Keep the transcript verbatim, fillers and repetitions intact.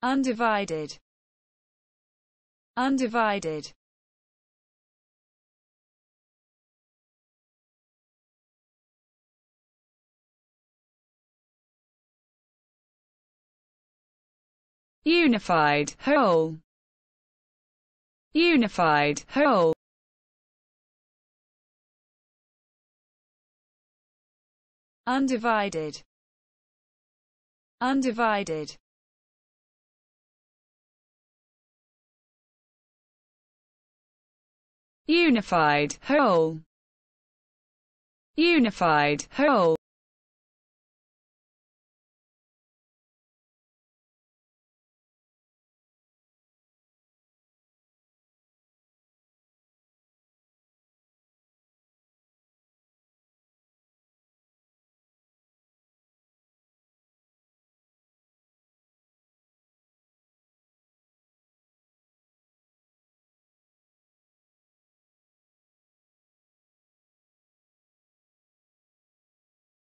Undivided. Undivided. Unified, whole. Unified, whole. Undivided. Undivided. Unified, whole. Unified, whole.